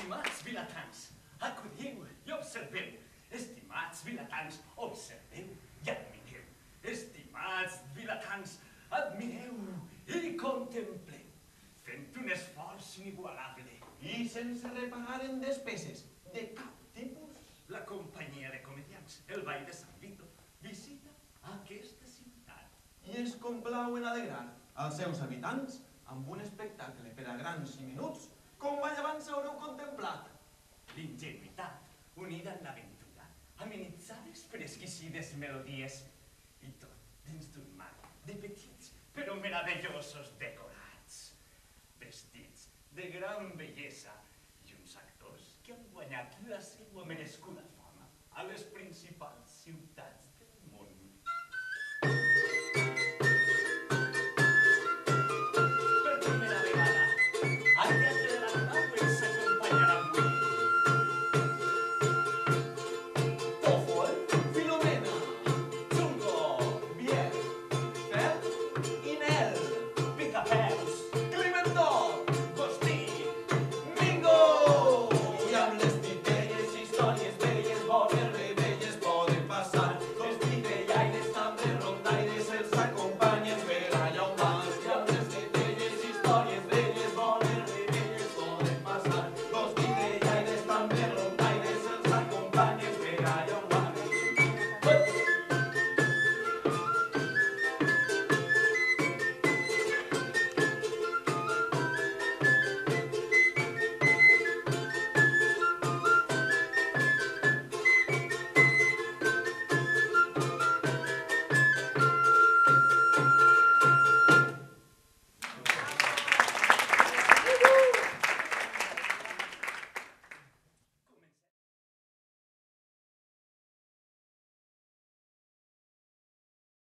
Estimats vilatans, acudiu i observeu. Estimats vilatans, observeu i admireu. Estimats vilatans, admireu i contempleu. Fent un esforç inigualable. I sense reparar en despeses de cap tipus. La companyia de comediants, el Ball de Sant Vito, visita aquesta ciutat. I es complau en alegrar als seus habitants amb un espectacle per a grans i menuts com mai abans haureu contemplat. L'ingenuïtat unida amb l'aventura, amenitzades per exquisides melodies, i tot dins d'un marc de petits però meravellosos decorats, vestits de gran bellesa i uns actors que han guanyat la seva merescuda fama a les principals ciutats del món. Per primera vegada, al Teatre de l'Arnau ens acompanyarà avui Tòfol, Filomena, Chungo, Biel, Fer i Nel, Picapeus, Climentot, Gostí, Mingo! I amb les titelles, històries velles, bones rebelles poden passar. Els titellaires, també rondaires, els acompanyen per allà on vas. I amb les titelles, històries